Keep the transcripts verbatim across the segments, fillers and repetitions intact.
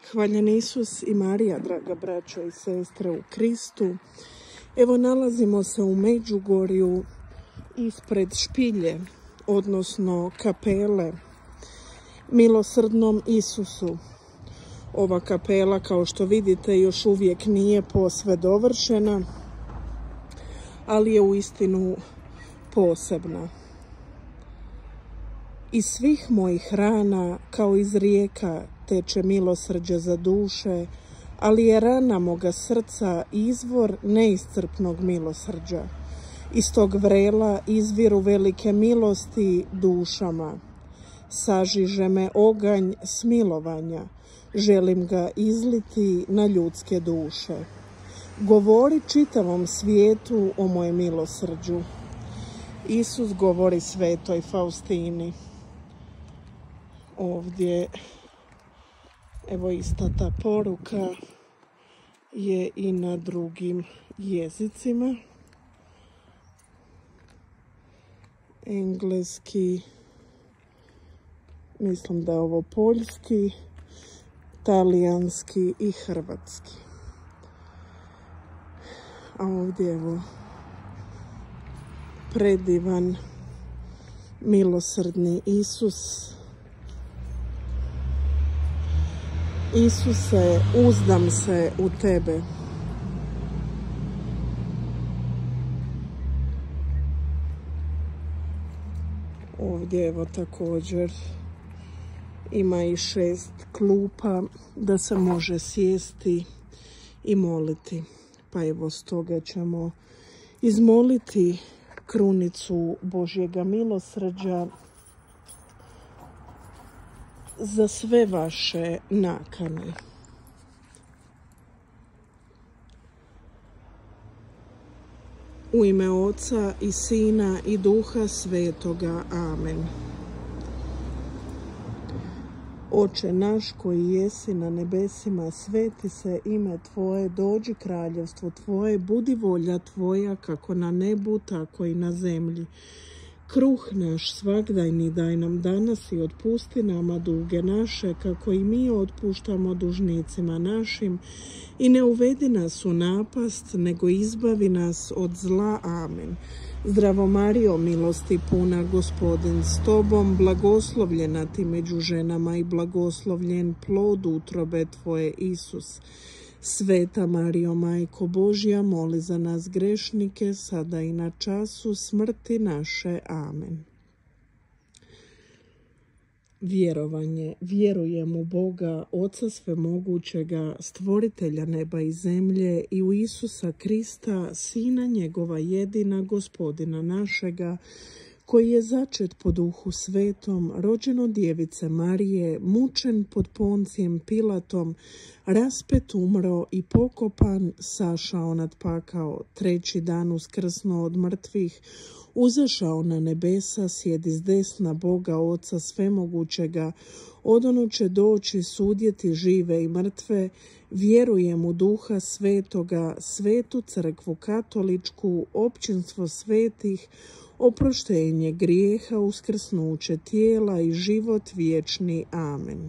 Hvaljen Isus i Marija, draga braćo i sestre u Kristu. Evo nalazimo se u Međugorju ispred špilje, odnosno kapele Milosrdnom Isusu. Ova kapela, kao što vidite, još uvijek nije posve dovršena, ali je uistinu posebna. Iz svih mojih rana, kao iz rijeka, teče milosrđe za duše, ali je rana moga srca izvor neiscrpnog milosrđa. Iz tog vrela izviru velike milosti dušama. Sažiže me oganj smilovanja, želim ga izliti na ljudske duše. Govori čitavom svijetu o mojem milosrđu. Isus govori svetoj Faustini. Ovdje, evo, ista ta poruka je i na drugim jezicima. Engleski, mislim da je ovo poljski, talijanski i hrvatski. A ovdje, evo, predivan milosrdni Isus. Isuse, uzdam se u tebe. Ovdje, evo, također ima i šest klupa da se može sjesti i moliti. Pa evo, stoga ćemo izmoliti krunicu Božjega milosrđa za sve vaše nakane. U ime Oca i Sina i Duha Svetoga. Amen. Oče naš koji jesi na nebesima, sveti se ime Tvoje, dođi kraljevstvo Tvoje, budi volja Tvoja kako na nebu, tako i na zemlji. Kruh naš svagdajni daj nam danas i otpusti nama duge naše, kako i mi otpuštamo dužnicima našim. I ne uvedi nas u napast, nego izbavi nas od zla. Amen. Zdravo Marijo, milosti puna, Gospodin s tobom, blagoslovljena ti među ženama i blagoslovljen plod utrobe Tvoje, Isus. Sveta Marijo, Majko Božja, moli za nas grešnike, sada i na času smrti naše. Amen. Vjerovanje. Vjerujem u Boga, Oca svemogućega, stvoritelja neba i zemlje, i u Isusa Krista, Sina njegova jedina, Gospodina našega, koji je začet po Duhu Svetom, rođen od Djevice Marije, mučen pod Poncijem Pilatom, raspet, umro i pokopan, sašao nad pakao, treći dan uskrsnuo od mrtvih, uzašao na nebesa, sjedi s desna Boga Oca svemogućega, odono će doći sudjeti žive i mrtve. Vjerujem u Duha Svetoga, svetu crkvu katoličku, općinstvo svetih, oproštenje grijeha, uskrsnuće tijela i život vječni. Amen.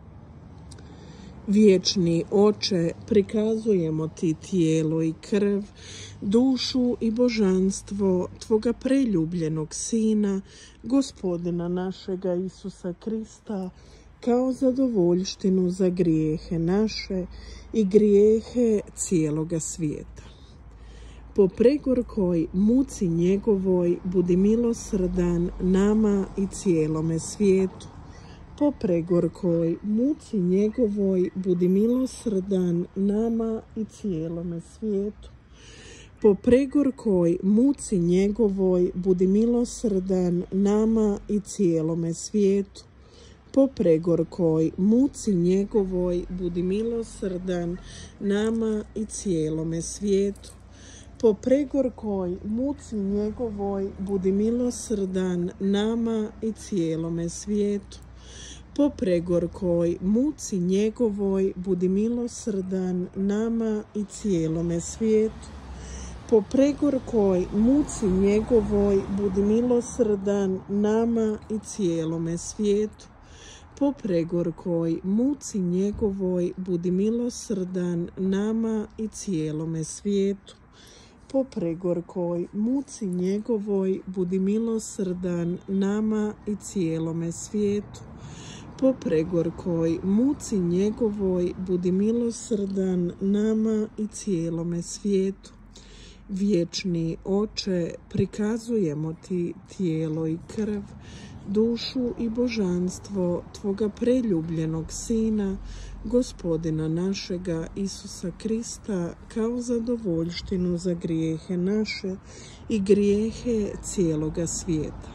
Vječni Oče, prikazujemo ti tijelo i krv, dušu i božanstvo Tvoga preljubljenog Sina, Gospodina našega Isusa Krista, kao zadovoljštinu za grijehe naše i grijehe cijeloga svijeta. Po pregorkoj muci njegovoj budi milosrdan nama i cijelome svijetu. Po pregorkoj muci njegovoj budi milosrdan nama i cijelome svijetu. Po pregorkoj muci njegovoj budi milosrdan nama i cijelome svijetu. Po pregorkoj muci njegovoj budi milosrdan nama i cijelome svijetu. Po pregorkoj muci njegovoj budi milosrdan nama i cijelome svijetu. Po pregorkoj muci njegovoj budi milosrdan nama i cijelome svijetu. Po pregorkoj muci njegovoj budi milosrdan nama i cijelome svijetu. po pregorkoj muci njegovoj budi milosrdan nama i cijelome svijetu. Po pregorkoj muci njegovoj budi milosrdan nama i cijelome svijetu. Po pregorkoj muci njegovoj budi milosrdan nama i cijelome svijetu. Vječni Oče, prikazujemo ti tijelo i krv, dušu i božanstvo Tvoga preljubljenog Sina, Gospodina našega Isusa Krista, kao zadovoljštinu za grijehe naše i grijehe cijeloga svijeta.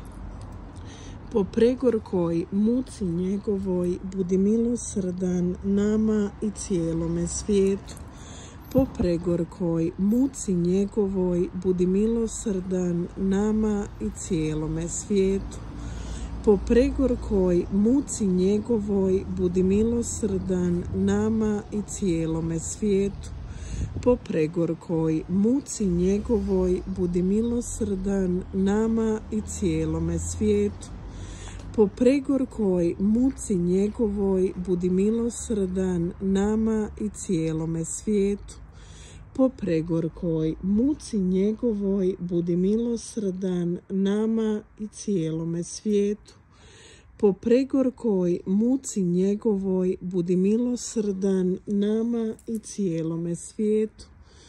Po pregorkoj muci njegovoj budi milosrdan nama i cijelome svijetu. Po pregorkoj muci njegovoj budi milosrdan nama i cijelome svijetu. Po pregorkoj muci njegovoj budi milosrdan nama i cijelome svijetu. Po pregorkoj muci njegovoj budi milosrdan nama i cijelome svijetu. Po pregorkoj muci njegovoj budi milosrdan nama i cijelome svijetu. Po pregorkoj muci njegovoj budi milosrdan nama i cijelome svijetu. Po pregorkoj muci njegovoj budi milosrdan nama i cijelome svijetu.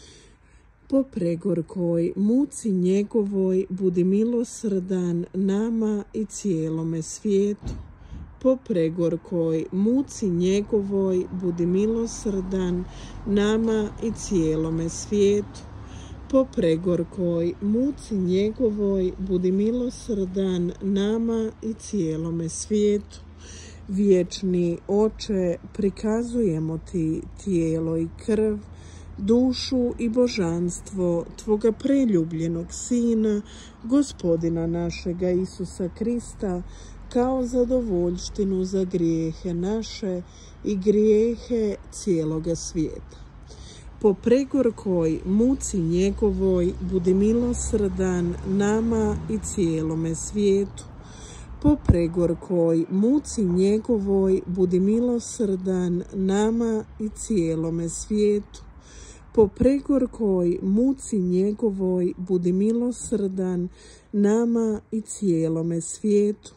Po pregorkoj muci njegovoj budi milosrdan nama i cijelome svijetu. Po pregorkoj muci njegovoj budi milosrdan nama i cijelome svijetu. Po pregorkoj muci njegovoj budi milosrdan nama i cijelome svijetu. Vječni Oče, prikazujemo ti tijelo i krv, dušu i božanstvo Tvoga preljubljenog Sina, Gospodina našega Isusa Krista, kao zadovoljštinu za grijehe naše i grijehe cijeloga svijeta. Po pregorkoj muci njegovoj budi milosrdan nama i cijelome svijetu. Po pregorkoj muci njegovoj budi milosrdan nama i cijelome svijetu. Po pregorkoj muci njegovoj budi milosrdan nama i cijelome svijetu.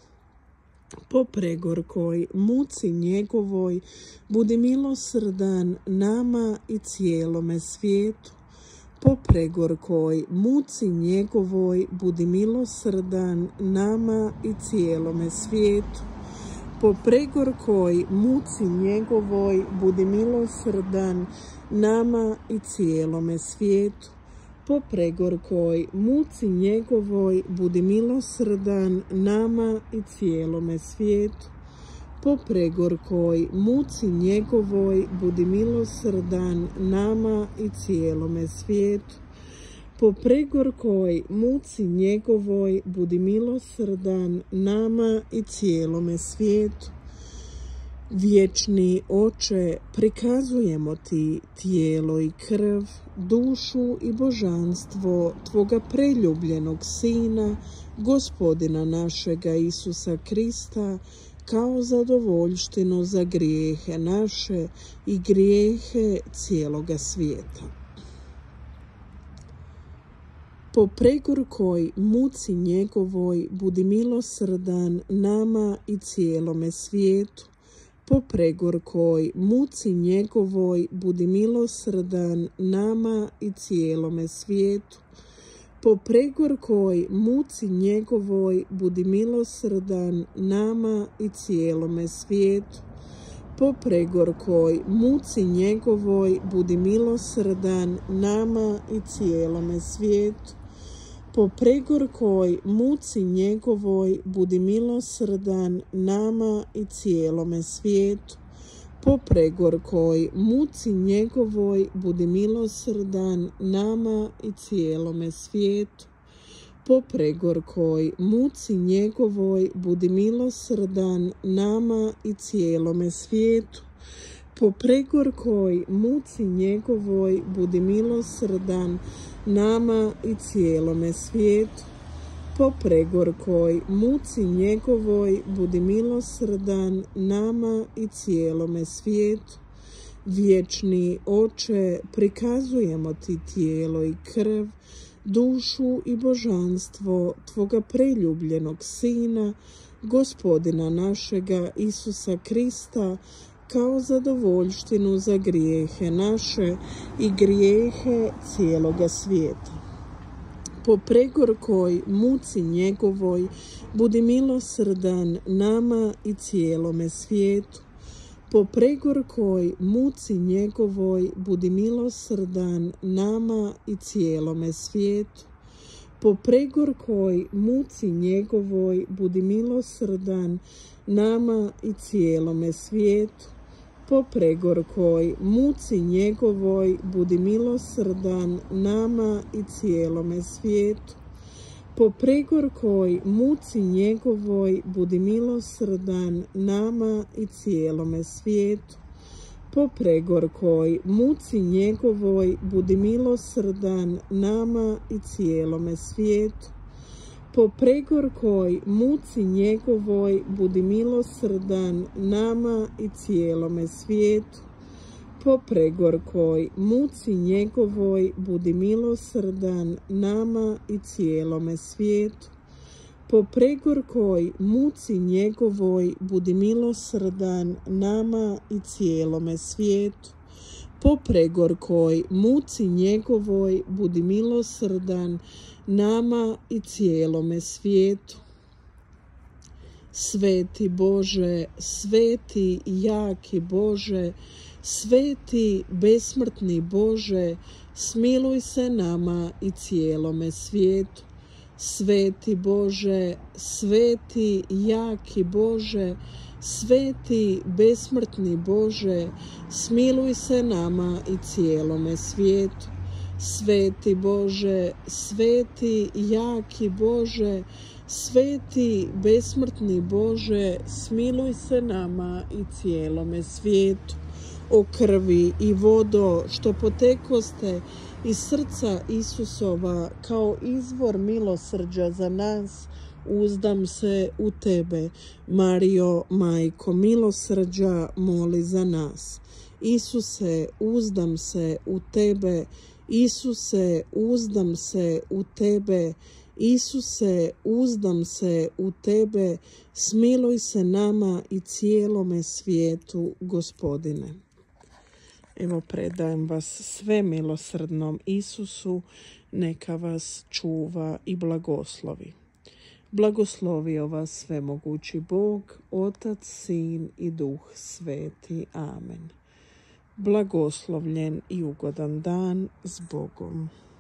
Po pregorkoj muci njegovoj budi milosrdan nama i cijelome svijetu. Po pregorkoj muci njegovoj budi milosrdan nama i cijelome svijetu. Po pregorkoj muci njegovoj budi milosrdan nama i cijelome svijetu. Po pregorkoj muci njegovoj budi milosrdan nama i cijelome svijetu. Po pregorkoj muci njegovoj budi milosrdan nama i cijelome svijetu. Po pregorkoj muci njegovoj budi milosrdan nama i cijelome svijetu. Vječni Oče, prikazujemo ti tijelo i krv, dušu i božanstvo Tvoga preljubljenog Sina, Gospodina našega Isusa Krista, kao zadovoljštinu za grijehe naše i grijehe cijeloga svijeta. Po pregorkoj muci njegovoj budi milosrdan nama i cijelome svijetu. Po pregorkoj muci njegovoj budi milosrdan nama i cijelome svijetu. Po pregorkoj muci njegovoj budi milosrdan nama i cijelome svijetu. Po pregorkoj muci njegovoj budi milosrdan nama i cijelome svijetu. Po pregorkoj muci njegovoj budi milosrdan nama i cijelome svijetu. Po pregorkoj muci njegovoj budi milosrdan nama i cijelome svijetu. Po pregorkoj muci njegovoj budi milosrdan nama i cijelome svijetu. Po pregorkoj muci njegovoj budi milosrdan nama i cijelome svijetu. po pregorkoj muci njegovoj budi milosrdan nama i cijelome svijetu. Vječni Oče, prikazujemo ti tijelo i krv, dušu i božanstvo Tvoga preljubljenog Sina, Gospodina našega Isusa Krista, kao zadovoljštinu za grijehe naše i grijehe cijeloga svijeta. Po pregorkoj muci njegovoj budi milosrdan nama i cijelome svijetu. Po pregorkoj muci njegovoj budi milosrdan nama i cijelome svijetu. Po pregorkoj muci njegovoj budi milosrdan nama i cijelome svijetu. Po pregorkoj muci njegovoj budi milosrdan nama i cijelome svijetu. Po pregorkoj muci njegovoj budi milosrdan nama i cijelome svijetu. Po pregorkoj muci njegovoj budi milosrdan nama i cijelome svijetu. Po pregorkoj muci njegovoj budi milosrdan nama i cijelome svijetu. Po pregorkoj muci njegovoj budi milosrdan nama i cijelome svijetu. Po pregorkoj muci njegovoj budi milosrdan nama i cijelome svijetu. Po pregorkoj muci njegovoj budi milosrdan nama i cijelome svijetu. Sveti Bože, sveti i jaki Bože, sveti besmrtni Bože, smiluj se nama i cijelome svijetu. Sveti Bože, sveti i jaki Bože, sveti besmrtni Bože, smiluj se nama i cijelome svijetu. Sveti Bože, sveti i jaki Bože, sveti besmrtni Bože, smiluj se nama i cijelome svijetu. O krvi i vodo što potekoste iz srca Isusova kao izvor milosrđa za nas, uzdam se u Tebe. Marijo, Majko milosrđa, moli za nas. Isuse, uzdam se u Tebe. Isuse, uzdam se u Tebe. Isuse, uzdam se u Tebe. Smiluj se nama i cijelome svijetu, Gospodine. Evo, predajem vas sve milosrdnom Isusu, neka vas čuva i blagoslovi. Blagoslovio vas svemogući Bog, Otac, Sin i Duh Sveti. Amen. Blagoslovljen i ugodan dan s Bogom.